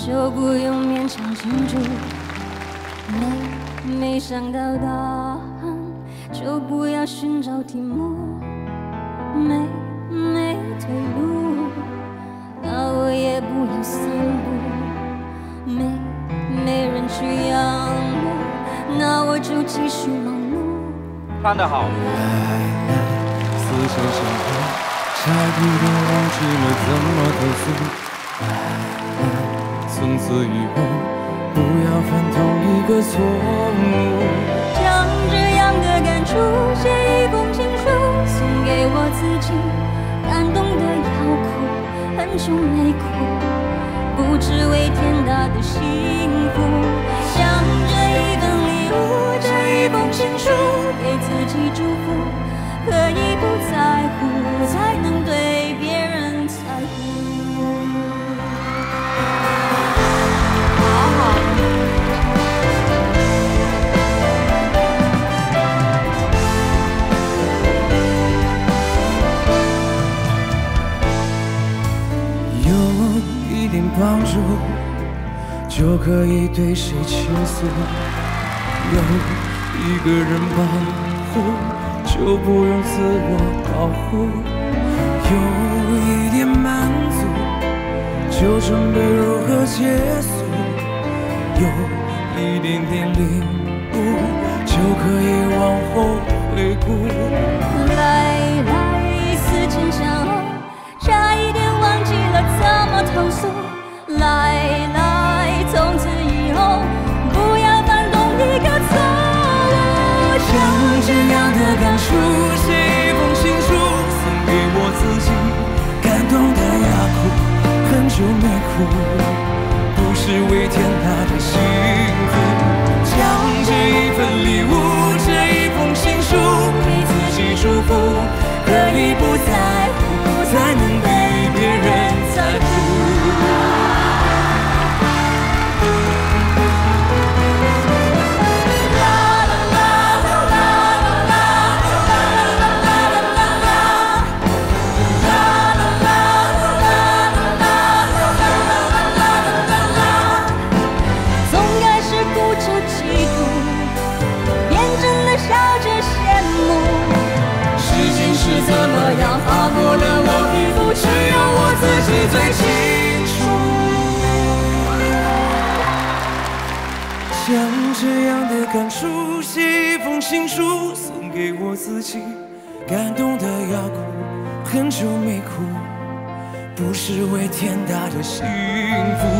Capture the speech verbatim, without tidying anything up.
就不用勉强庆祝。没没想到答案，就不要寻找题目。没没退路，那我也不要散步。没没人去仰慕，那我就继续忙碌。 唱得好。 思前想后，差一点忘记了怎么投诉。从此以后，不要犯同一个错误。 将这样的感触写一封情书，送给我自己，感动得要哭，很久没哭，不只为天大的幸福。将这一份礼物，这一封情书，给自己祝福，可以不在乎，才能对别人在乎。 帮助就可以对谁倾诉，有一个人保护就不用自我保护，有一点满足就准备如何结束，有一点点领悟就可以往后回顾。 来来，思前想后，差一点忘记了怎么投诉。来来，从此以后不要犯同一个错误。 像这样的感触，写一封情书，送给我自己，感动得要哭，很久没哭，不是为天大的幸福。将这一份礼物，这一封情书，给自己祝福，可以不在乎，才能被别人在乎。 是怎么样划过了我皮肤，只有我自己最清楚。 像这样的感触，写一封情书，送给我自己，感动得要哭，很久没哭，不是为天大的幸福。